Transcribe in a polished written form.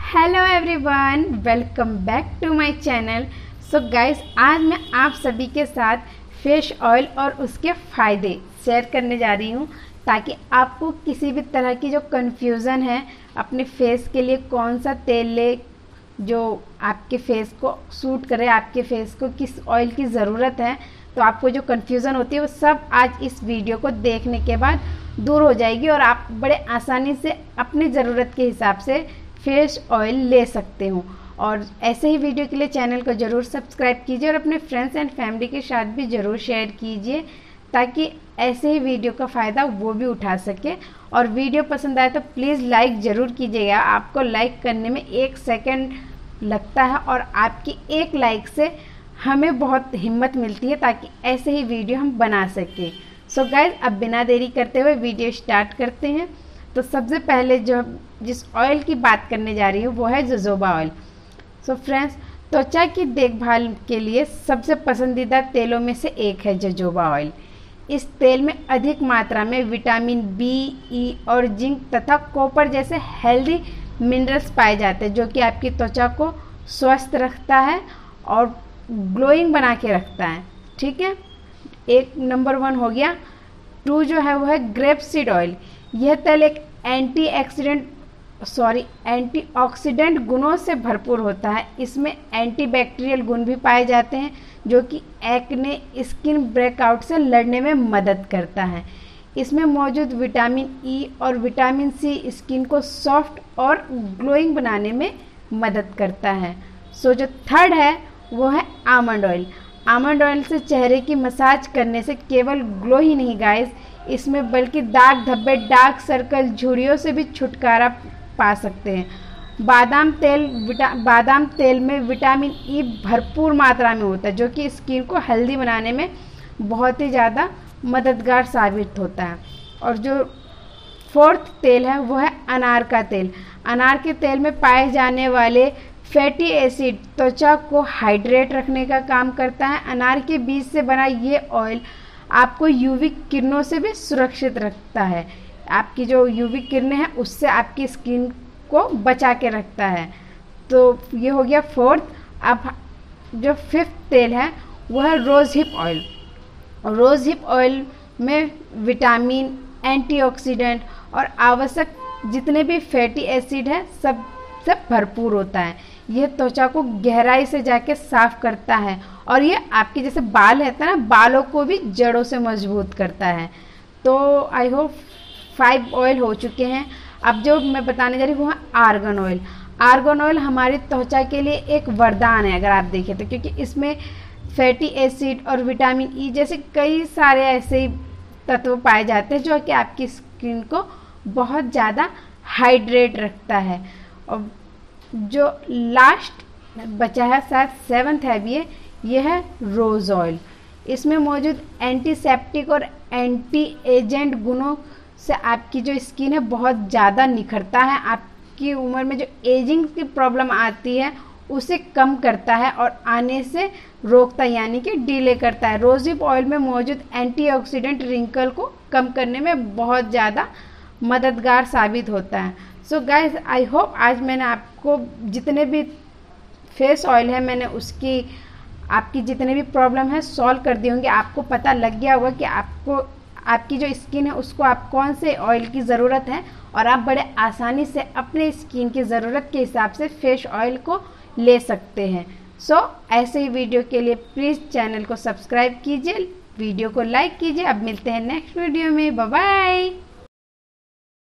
Hello everyone, welcome back to my channel. So guys, आज मैं आप सभी के साथ फेस ऑयल और उसके फ़ायदे शेयर करने जा रही हूँ, ताकि आपको किसी भी तरह की जो कन्फ्यूज़न है अपने फेस के लिए कौन सा तेल ले जो आपके फेस को सूट करे, आपके फेस को किस ऑयल की ज़रूरत है, तो आपको जो कन्फ्यूज़न होती है वो सब आज इस वीडियो को देखने के बाद दूर हो जाएगी और आप बड़े आसानी से अपनी ज़रूरत के हिसाब से फेस ऑयल ले सकते हो। और ऐसे ही वीडियो के लिए चैनल को ज़रूर सब्सक्राइब कीजिए और अपने फ्रेंड्स एंड फैमिली के साथ भी ज़रूर शेयर कीजिए, ताकि ऐसे ही वीडियो का फ़ायदा वो भी उठा सके। और वीडियो पसंद आए तो प्लीज़ लाइक ज़रूर कीजिएगा। आपको लाइक करने में 1 सेकंड लगता है और आपकी एक लाइक से हमें बहुत हिम्मत मिलती है, ताकि ऐसे ही वीडियो हम बना सकें। सो गाइस, अब बिना देरी करते हुए वीडियो स्टार्ट करते हैं। तो सबसे पहले जिस ऑयल की बात करने जा रही हूँ वो है जोजोबा ऑयल। सो फ्रेंड्स, त्वचा की देखभाल के लिए सबसे पसंदीदा तेलों में से एक है जोजोबा ऑयल। इस तेल में अधिक मात्रा में विटामिन बी, ई और जिंक तथा कॉपर जैसे हेल्दी मिनरल्स पाए जाते हैं, जो कि आपकी त्वचा को स्वस्थ रखता है और ग्लोइंग बना के रखता है। ठीक है, एक नंबर 1 हो गया। 2 जो है वो है ग्रेप सीड ऑयल। यह तेल एक एंटीऑक्सीडेंट गुणों से भरपूर होता है। इसमें एंटीबैक्टीरियल गुण भी पाए जाते हैं, जो कि एक्ने, स्किन ब्रेकआउट से लड़ने में मदद करता है। इसमें मौजूद विटामिन ई और विटामिन सी स्किन को सॉफ्ट और ग्लोइंग बनाने में मदद करता है। सो जो 3rd है वो है आमंड ऑयल। आमंड ऑयल से चेहरे की मसाज करने से केवल ग्लो ही नहीं गाइस, इसमें बल्कि दाग धब्बे, डार्क सर्कल, झुर्रियों से भी छुटकारा पा सकते हैं। बादाम तेल में विटामिन ई भरपूर मात्रा में होता है, जो कि स्किन को हेल्दी बनाने में बहुत ही ज़्यादा मददगार साबित होता है। और जो 4th तेल है वो है अनार का तेल। अनार के तेल में पाए जाने वाले फैटी एसिड त्वचा को हाइड्रेट रखने का काम करता है। अनार के बीज से बना ये ऑयल आपको यूवी किरणों से भी सुरक्षित रखता है। आपकी जो यूवी किरणें हैं उससे आपकी स्किन को बचा के रखता है। तो ये हो गया 4th। अब जो 5th तेल है वो है rose hip oil. Rose hip oil में विटामिन, एंटीऑक्सीडेंट और आवश्यक जितने भी फैटी एसिड है सब भरपूर होता है। यह त्वचा को गहराई से जाके साफ करता है और ये आपके जैसे बाल रहता है ना, बालों को भी जड़ों से मजबूत करता है। तो आई होप 5 ऑयल हो चुके हैं। अब जो मैं बताने जा रही हूँ वो है आर्गन ऑयल। आर्गन ऑयल हमारी त्वचा के लिए एक वरदान है अगर आप देखें तो, क्योंकि इसमें फैटी एसिड और विटामिन ई जैसे कई सारे ऐसे तत्व पाए जाते हैं, जो कि आपकी स्किन को बहुत ज़्यादा हाइड्रेट रखता है। और जो लास्ट बचा है, शायद 7th है भी, ये है रोज़ ऑयल। इसमें मौजूद एंटीसेप्टिक और एंटी एजेंट गुणों से आपकी जो स्किन है बहुत ज़्यादा निखरता है। आपकी उम्र में जो एजिंग की प्रॉब्लम आती है उसे कम करता है और आने से रोकता है, यानी कि डिले करता है। रोज़ हिप ऑयल में मौजूद एंटीऑक्सीडेंट रिंकल को कम करने में बहुत ज़्यादा मददगार साबित होता है। सो गाइस, आई होप आज मैंने आपको जितने भी फेस ऑयल है मैंने उसकी आपकी जितने भी प्रॉब्लम है सॉल्व कर दी होंगी। आपको पता लग गया होगा कि आपकी जो स्किन है उसको आप कौन से ऑयल की ज़रूरत है, और आप बड़े आसानी से अपने स्किन की ज़रूरत के हिसाब से फेस ऑयल को ले सकते हैं। सो ऐसे ही वीडियो के लिए प्लीज़ चैनल को सब्सक्राइब कीजिए, वीडियो को लाइक कीजिए। अब मिलते हैं नेक्स्ट वीडियो में। Bye bye.